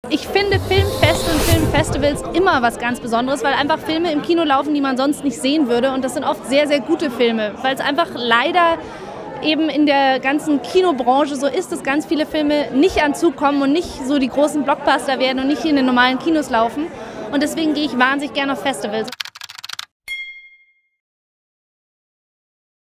Ich finde Filmfeste und Filmfestivals immer was ganz Besonderes, weil einfach Filme im Kino laufen, die man sonst nicht sehen würde. Und das sind oft sehr, sehr gute Filme, weil es einfach leider eben in der ganzen Kinobranche so ist, dass ganz viele Filme nicht an Zug kommen und nicht so die großen Blockbuster werden und nicht in den normalen Kinos laufen. Und deswegen gehe ich wahnsinnig gerne auf Festivals.